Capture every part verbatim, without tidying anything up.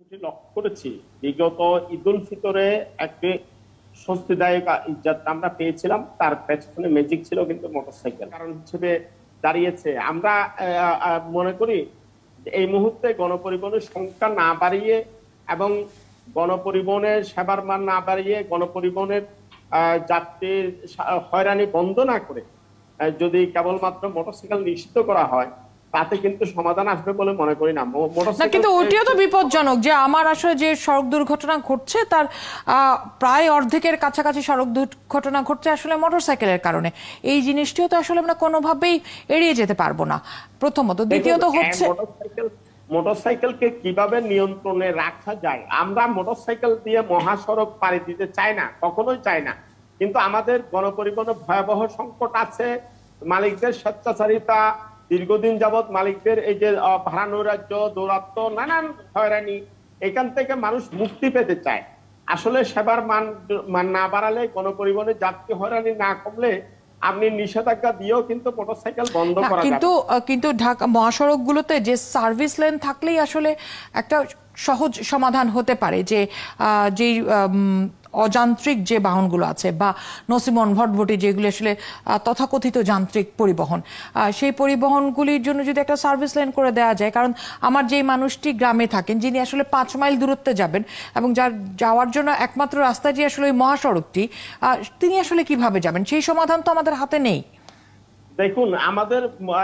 লক্ষ্য করেছি বিগত ঈদুল ফিতরে একটি স্বস্তিদায়ক যাত্রা আমরা পেয়েছিলাম, তার পেছনে ম্যাজিক ছিল কিন্তু মোটরসাইকেল কারণ হিসেবে দাঁড়িয়েছে। আমরা আহ, আহ, মনে করি যে এই মুহূর্তে গণপরিবহনের সংখ্যা না বাড়িয়ে এবং গণপরিবহনের সেবার মান না বাড়িয়ে গণপরিবহনের আহ যাত্রীর হয়রানি বন্ধ না করে আহ, যদি কেবলমাত্র মোটরসাইকেল নিষিদ্ধ করা হয় তাতে কিন্তু সমাধান আসবে বলে মনে করি না। না, মোটরসাইকেল কিন্তু ওটিও তো বিপজ্জনক যে আমার আসলে যে সড়ক দুর্ঘটনা ঘটছে তার আহ, প্রায় অর্ধেকের কাছাকাছি সড়ক দুর্ঘটনা ঘটছে আসলে মোটরসাইকেলের কারণে। এই জিনিসটিও তো আসলে আমরা কোনোভাবেই এড়িয়ে যেতে পারবো না, প্রথমত। দ্বিতীয়ত হচ্ছে মোটরসাইকেল মোটরসাইকেলকে কিভাবে নিয়ন্ত্রণে রাখা যায়। আমরা মোটরসাইকেল দিয়ে মহাসড়ক পাড়ি দিতে চাই না, কখনোই চাই না, কিন্তু আমাদের গণপরিবহনে ভয়াবহ সংকট আছে। মালিকদের স্বেচ্ছাচারিতা, দীর্ঘদিন যাবৎ মালিকদের এই যে ভাড়া নৈরাজ্য, দৌরাত্ম্য, নানান হয়রানি, এখান থেকে মানুষ মুক্তি পেতে চায়। আসলে সেবার মান মান না বাড়ালে, গণপরিবহনের যাত্রী হয়রানি না কমলে আপনি নিষেধাজ্ঞা দিয়েও কিন্তু মোটরসাইকেল বন্ধ করা যাবে। কিন্তু কিন্তু ঢাকা মহাসড়কগুলোতে যে সার্ভিস লেন থাকলেই আসলে একটা সহজ সমাধান হতে পারে যে যে অযান্ত্রিক যে বাহনগুলো আছে বা নসিমন ভটভটি যেগুলি আসলে তথাকথিত যান্ত্রিক পরিবহন, সেই পরিবহনগুলির জন্য যদি একটা সার্ভিস লেন করে দেওয়া যায়। কারণ আমার যেই মানুষটি গ্রামে থাকেন, যিনি আসলে পাঁচ মাইল দূরত্বে যাবেন এবং যার যাওয়ার জন্য একমাত্র রাস্তা যে আসলে ওই মহাসড়কটি, তিনি আসলে কিভাবে যাবেন, সেই সমাধান তো আমাদের হাতে নেই। দেখুন, আমাদের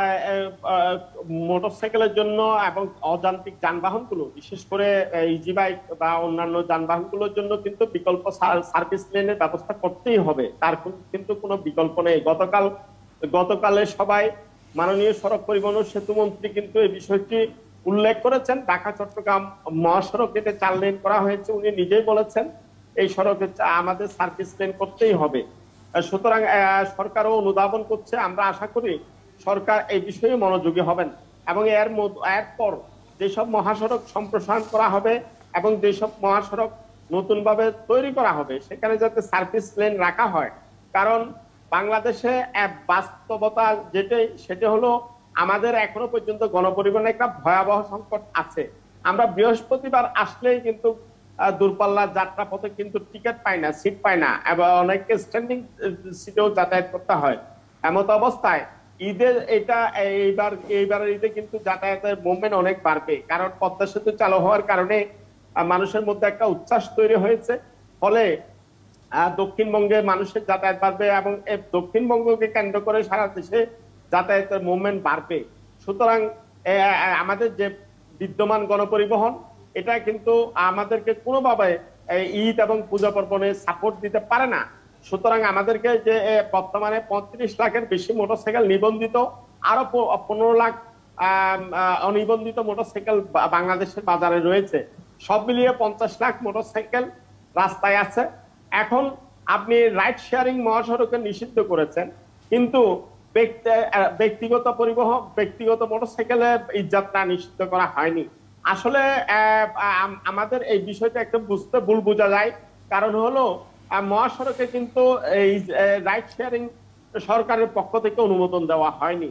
মোটরসাইকেলের জন্য এবং অযান্ত্রিক যানবাহনগুলো, বিশেষ করে ইজি বাইক বা অন্যান্য যানবাহনগুলোর জন্য কিন্তু বিকল্প সার্ভিস লেনের ব্যবস্থা করতেই হবে, তার কিন্তু কোনো বিকল্প নেই। গতকাল গতকালে সবাই মাননীয় সড়ক পরিবহন ও সেতু মন্ত্রী কিন্তু এই বিষয়টি উল্লেখ করেছেন। ঢাকা চট্টগ্রাম মহাসড়ক যেটা চার লেন করা হয়েছে, উনি নিজেই বলেছেন এই সড়কে আমাদের সার্ভিস লেন করতেই হবে। সুতরাং সরকারও অনুধাবন করছে। আমরা আশা করি সরকার এই বিষয়ে মনোযোগী হবেন এবং এর এরপর যেসব মহাসড়ক সম্প্রসারণ করা হবে এবং যেসব মহাসড়ক নতুন ভাবে তৈরি করা হবে সেখানে যাতে সার্ভিস লেন রাখা হয়। কারণ বাংলাদেশে বাস্তবতা যেটাই, সেটা হলো আমাদের এখনো পর্যন্ত গণপরিবহনে একটা ভয়াবহ সংকট আছে। আমরা বৃহস্পতিবার আসলেই কিন্তু দূরপাল্লার যাত্রা পথে কিন্তু টিকিট পায় না, সিট পায় না, এবং অনেককে স্ট্যান্ডিং সিটেও যাতায়াত করতে হয়। এমত অবস্থায় ঈদের এটা এইবার এইবারের ঈদে কিন্তু যাতায়াতের মুভমেন্ট অনেক বাড়বে, কারণ পদ্মা সেতু চালু হওয়ার কারণে মানুষের মধ্যে একটা উচ্ছ্বাস তৈরি হয়েছে। ফলে দক্ষিণবঙ্গে মানুষের যাতায়াত বাড়বে এবং দক্ষিণবঙ্গকে কেন্দ্র করে সারা দেশে যাতায়াতের মুভমেন্ট বাড়বে। সুতরাং আমাদের যে বিদ্যমান গণপরিবহন, এটা কিন্তু আমাদেরকে কোনোভাবে ঈদ এবং পূজা পার্বণে সাপোর্ট দিতে পারে না। সুতরাং আমাদেরকে যে বর্তমানে পঁয়ত্রিশ লাখের বেশি মোটরসাইকেল নিবন্ধিত, আরো পনেরো লাখ অনিবন্ধিত মোটরসাইকেল বাংলাদেশের বাজারে রয়েছে, সব মিলিয়ে পঞ্চাশ লাখ মোটরসাইকেল রাস্তায় আছে। এখন আপনি রাইড শেয়ারিং মহাসড়কে নিষিদ্ধ করেছেন, কিন্তু ব্যক্তিগত পরিবহন, ব্যক্তিগত মোটরসাইকেলে এই যাত্রা নিষিদ্ধ করা হয়নি। আসলে আমাদের এই বিষয়টা একটু বুঝতে ভুল বোঝা যায়। কারণ হলো মহাসড়কে কিন্তু এই রাইড শেয়ারিং সরকারের পক্ষ থেকে অনুমোদন দেওয়া হয়নি।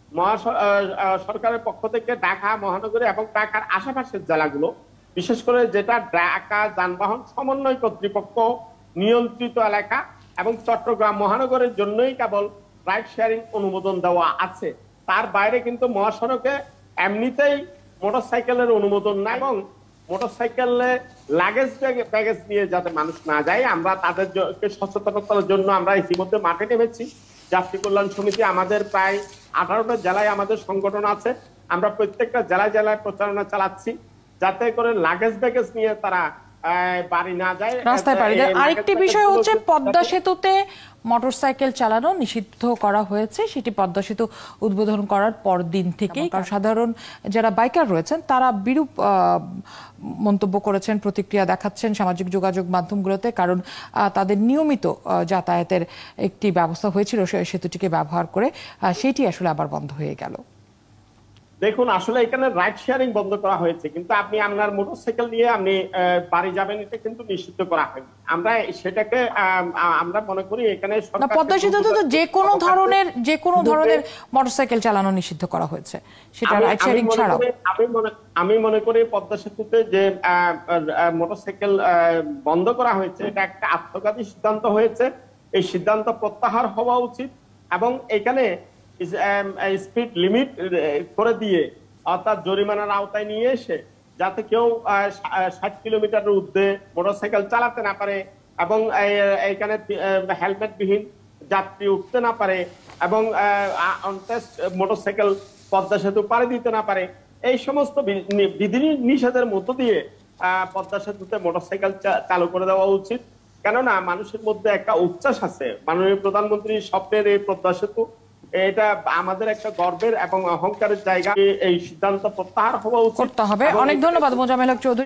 সরকারের পক্ষ থেকে ঢাকা মহানগরী এবং ঢাকার আশেপাশের জেলাগুলো, বিশেষ করে যেটা ঢাকা যানবাহন সমন্বয় কর্তৃপক্ষ নিয়ন্ত্রিত এলাকা এবং চট্টগ্রাম মহানগরের জন্যই কেবল রাইড শেয়ারিং অনুমোদন দেওয়া আছে। তার বাইরে কিন্তু মহাসড়কে এমনিতেই মোটরসাইকেলের অনুমোদন নাই এবং মোটরসাইকেলে লাগেজ ব্যাগেজ নিয়ে যাতে মানুষ না যায়, আমরা তাদেরকে সচেতনতার জন্য আমরা ইতিমধ্যে মাঠে নেমেছি। যাত্রী কল্যাণ সমিতি, আমাদের প্রায় আঠারোটা জেলায় আমাদের সংগঠন আছে, আমরা প্রত্যেকটা জেলায় জেলায় প্রচারণা চালাচ্ছি যাতে করে লাগেজ ব্যাগেজ নিয়ে তারা বাড়ি না যায়, রাস্তায় পাড়ি দেয়। আরেকটি বিষয় হচ্ছে পদ্মা সেতুতে মোটরসাইকেল চালানো নিষিদ্ধ করা হয়েছে, সেটি পদ্মা সেতু উদ্বোধন করার পর দিন থেকেই। কারণ সাধারণ যারা বাইকার রয়েছেন তারা বিরূপ মন্তব্য করেছেন, প্রতিক্রিয়া দেখাচ্ছেন সামাজিক যোগাযোগ মাধ্যমগুলোতে। কারণ তাদের নিয়মিত যাতায়াতের একটি ব্যবস্থা হয়েছিল সেতুটিকে ব্যবহার করে, সেটি আসলে আবার বন্ধ হয়ে গেল। দেখুন, আসলে এখানে রাইড শেয়ারিং বন্ধ করা হয়েছে, কিন্তু আপনি আপনার মোটরসাইকেল নিয়ে আপনি আহ, বাড়ি যাবেন এটা কিন্তু নিষিদ্ধ করা হয়নি। আমরা সেটাকে আহ, আমরা মনে করি এখানে না, সরকারকে পদ্মা সেতুতে তো যে কোনো সরকারকে- ধরনের যে কোনো ধরনের মোটরসাইকেল চালানো নিষিদ্ধ করা হয়েছে, সেটা আমি- রাইড আমি শেয়ারিং মনে ছাড়াও। করি- আমি মনে আমি মনে করি পদ্মা সেতুতে যে মোটরসাইকেল বন্ধ করা হয়েছে এটা একটা আত্মঘাতী সিদ্ধান্ত হয়েছে। এই সিদ্ধান্ত প্রত্যাহার হওয়া উচিত এবং এখানে স্পিড লিমিট করে দিয়ে অর্থাৎ জরিমানার আওতায় নিয়ে এসে যাতে কেউ আহ, ষা- আহ, ষাট কিলোমিটারের ঊর্ধ্বে মোটরসাইকেল চালাতে না পারে এবং এই- এইখানে হেলমেট বিহীন যাত্রী উঠতে না পারে এবং অনটেস্ট মোটরসাইকেল পদ্মা সেতু পাড়ি দিতে না পারে, এই সমস্ত বি- নি- বিধি নিষেধের মধ্য দিয়ে আহ, পদ্মা সেতুতে মোটরসাইকেল চা- চালু করে দেওয়া উচিত। কেননা মানুষের মধ্যে একটা উচ্ছ্বাস আছে, মাননীয় প্রধানমন্ত্রীর স্বপ্নের এই পদ্মা সেতু, এটা আমাদের একটা গর্বের এবং অহংকারের জায়গা। এই সিদ্ধান্ত প্রত্যাহার হওয়া উচিত করতে হবে। এবং অনেক ধন্যবাদ মোজাম্মেল হক চৌধুরী।